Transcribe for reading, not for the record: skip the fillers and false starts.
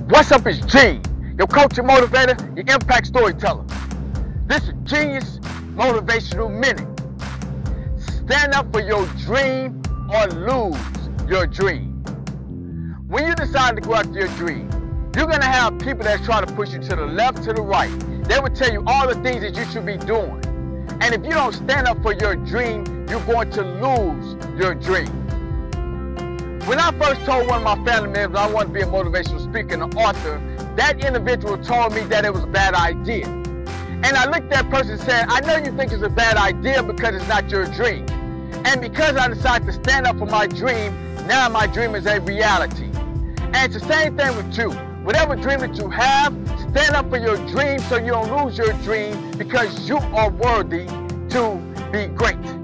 What's up, it's G, your coach and motivator, your impact storyteller. This is Genius Motivational Minute. Stand up for your dream or lose your dream. When you decide to go after your dream, you're going to have people that try to push you to the left, to the right. They will tell you all the things that you should be doing. And if you don't stand up for your dream, you're going to lose your dream. When I first told one of my family members I wanted to be a motivational speaker and an author, that individual told me that it was a bad idea. And I looked at that person and said, I know you think it's a bad idea because it's not your dream. And because I decided to stand up for my dream, now my dream is a reality. And it's the same thing with you. Whatever dream that you have, stand up for your dream so you don't lose your dream, because you are worthy to be great.